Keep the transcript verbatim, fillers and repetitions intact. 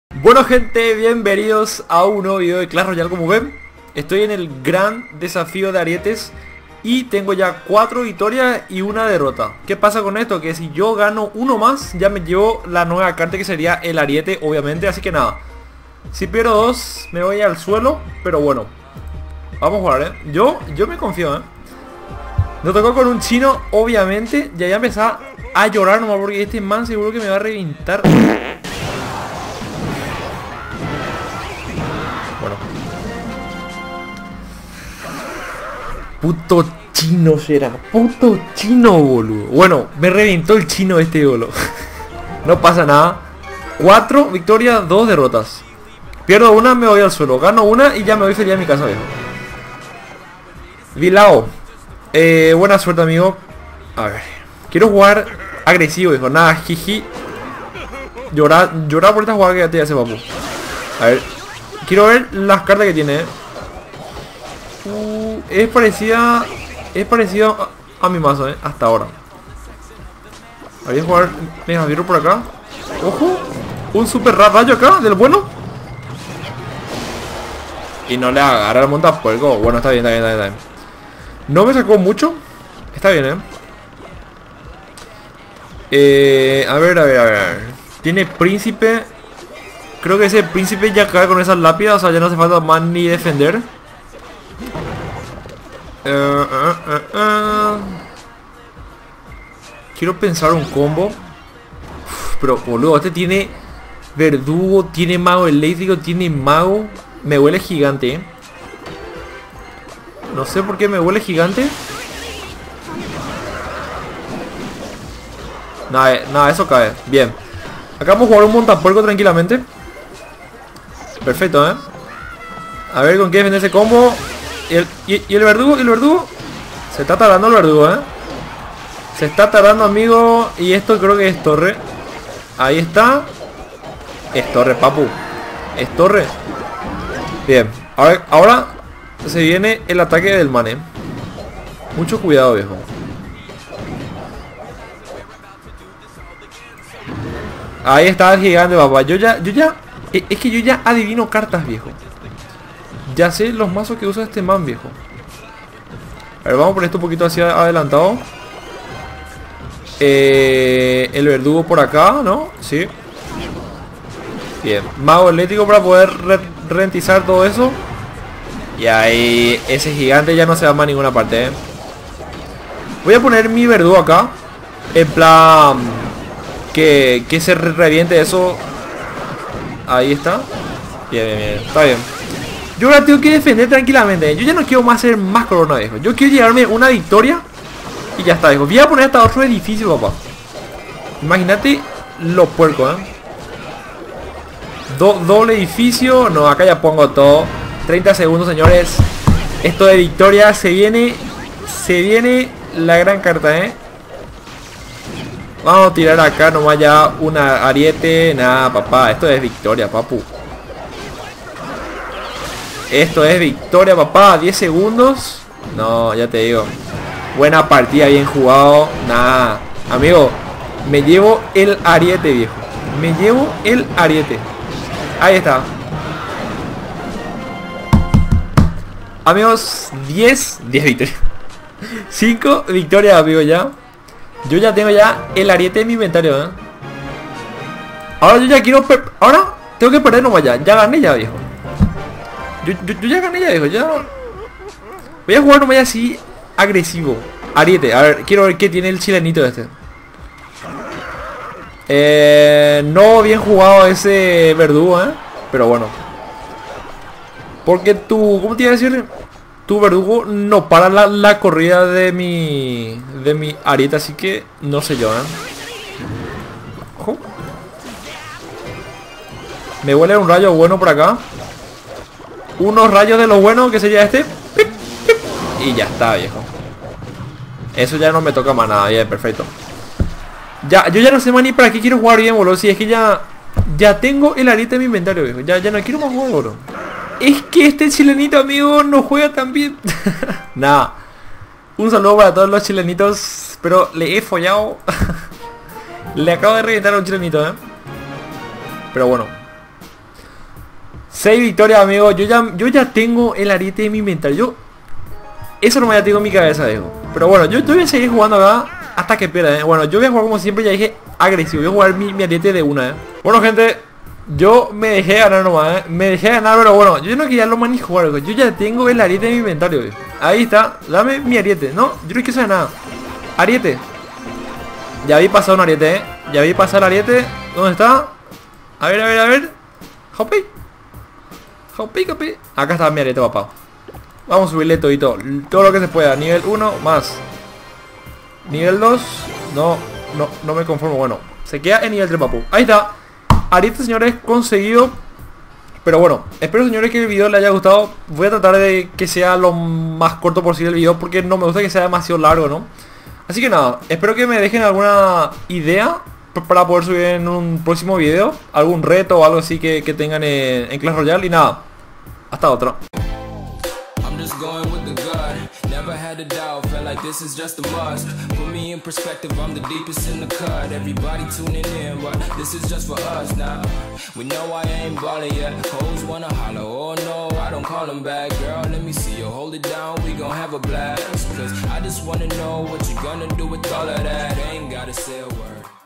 Bueno gente, bienvenidos a un nuevo video de Clash Royale. Como ven, estoy en el gran desafío de Arietes y tengo ya cuatro victorias y una derrota. ¿Qué pasa con esto? Que si yo gano uno más, ya me llevo la nueva carta, que sería el Ariete, obviamente. Así que nada, si pierdo dos, me voy al suelo. Pero bueno, vamos a jugar, ¿eh? Yo, yo me confío, ¿eh? Nos tocó con un chino, obviamente. Ya ya empezaba a llorar nomás porque este man seguro que me va a reventar. Bueno. Puto chino será. Puto chino, boludo. Bueno, me reventó el chino este, boludo. No pasa nada. Cuatro victorias, dos derrotas. Pierdo una, me voy al suelo. Gano una y ya me voy feliz a mi casa, viejo. Vilao. Eh, buena suerte, amigo. A ver. Quiero jugar agresivo, viejo. Nada, jiji. Llorar, llorar por esta jugada que ya te hace, papu. A ver. Quiero ver las cartas que tiene, ¿eh? uh, Es parecida. Es parecido a, a mi mazo, ¿eh? Hasta ahora. Voy a jugar Mega Virus por acá. Ojo. Un super rayo acá, del bueno. Y no le agarra el montapuerco. Bueno, está bien, está bien, está bien, está bien. No me sacó mucho. Está bien, ¿eh? Eh, a ver, a ver, a ver. Tiene príncipe. Creo que ese príncipe ya cae con esas lápidas. O sea, ya no hace falta más ni defender. uh, uh, uh, uh. Quiero pensar un combo. Uf, pero boludo, este tiene verdugo, tiene mago eléctrico, tiene mago. Me huele gigante, ¿eh? No sé por qué me huele gigante. Nada, nada, eso cae. Bien. Acá vamos a jugar un montapuerco tranquilamente. Perfecto, ¿eh? A ver con qué defender ese combo. Y el, y, y el verdugo, y el verdugo. Se está tardando el verdugo, ¿eh? Se está tardando, amigo. Y esto creo que es torre. Ahí está. Es torre, papu. Es torre. Bien. Ahora, ahora se viene el ataque del man, ¿eh? Mucho cuidado, viejo. Ahí está el gigante, papá. Yo ya, yo ya... Es que yo ya adivino cartas, viejo. Ya sé los mazos que usa este man, viejo. A ver, vamos a poner esto un poquito hacia adelantado. Eh, el verdugo por acá, ¿no? Sí. Bien. Mago eléctrico para poder re rentizar todo eso. Y ahí ese gigante ya no se va más a ninguna parte, ¿eh? Voy a poner mi verdugo acá. En plan... Que, que se reviente eso. Ahí está. Bien, bien, bien. Está bien. Yo ahora tengo que defender tranquilamente. Yo ya no quiero más hacer más corona, viejo. Yo quiero llevarme una victoria. Y ya está, viejo. Voy a poner hasta otro edificio, papá. Imagínate lo puerco, ¿eh? Do doble edificio. No, acá ya pongo todo. treinta segundos, señores. Esto de victoria se viene. Se viene la gran carta, ¿eh? Vamos a tirar acá nomás ya una ariete. Nada, papá. Esto es victoria, papu. Esto es victoria, papá. diez segundos. No, ya te digo. Buena partida, bien jugado. Nada. Amigo, me llevo el ariete, viejo. Me llevo el ariete. Ahí está. Amigos, diez. diez victorias. cinco victorias, amigos, ya. Yo ya tengo ya el ariete en mi inventario, ¿eh? Ahora yo ya quiero... Ahora tengo que perder nomás ya. Ya gané ya, viejo. Yo, yo, yo ya gané ya, viejo. Ya... Voy a jugar nomás ya así agresivo. Ariete. A ver, quiero ver qué tiene el chilenito este. Eh, no bien jugado ese verdugo, ¿eh? Pero bueno. Porque tú... ¿Cómo te iba a decir? Tu verdugo no para la, la corrida de mi de mi ariete, así que no sé yo, ¿eh? Ojo. Me huele un rayo bueno por acá. Unos rayos de lo bueno, que sería este. Pip, pip. Y ya está, viejo. Eso ya no me toca más nada. Bien, perfecto. Ya, yo ya no sé más ni para qué quiero jugar bien, boludo. Si es que ya ya tengo el ariete en mi inventario, viejo. Ya, ya no quiero más jugar, boludo. Es que este chilenito, amigo, no juega tan bien. Nada. Un saludo para todos los chilenitos. Pero le he follado. Le acabo de reventar a un chilenito, eh. Pero bueno. seis victorias, amigo. Yo ya, yo ya tengo el ariete en mi inventario. Yo, eso no me ya tengo en mi cabeza, viejo. Pero bueno, yo, yo voy a seguir jugando acá hasta que pierda, ¿eh? Bueno, yo voy a jugar como siempre, ya dije, agresivo. Voy a jugar mi, mi ariete de una, ¿eh? Bueno, gente, yo me dejé ganar nomás, ¿eh? Me dejé ganar, pero bueno, yo no quería lo más ni jugar, ¿eh? Yo ya tengo el ariete en mi inventario, ¿eh? Ahí está, dame mi ariete. No, yo no quiero saber nada. Ariete. Ya vi pasar un ariete, ¿eh? Ya vi pasar el ariete. ¿Dónde está? A ver, a ver, a ver. Hopi. Hopi, hopi. Acá está mi ariete, papá. Vamos a subirle todito, todo lo que se pueda. Nivel uno, más. Nivel dos. No, no, no me conformo. Bueno, se queda en nivel tres, papu. Ahí está. Ariete, señores, conseguido. Pero bueno, espero, señores, que el video les haya gustado. Voy a tratar de que sea lo más corto posible el video, porque no me gusta que sea demasiado largo, ¿no? Así que nada, espero que me dejen alguna idea para poder subir en un próximo video. Algún reto o algo así que, que tengan en, en Clash Royale. Y nada, hasta otra. Going with the gut, never had a doubt, felt like this is just a must. Put me in perspective, I'm the deepest in the cut. Everybody tuning in, but this is just for us now. We know I ain't ballin' yet, hoes wanna holler, oh no, I don't call them back. Girl, let me see you hold it down, we gon' have a blast. Cause I just wanna know what you gonna do with all of that, ain't gotta say a word.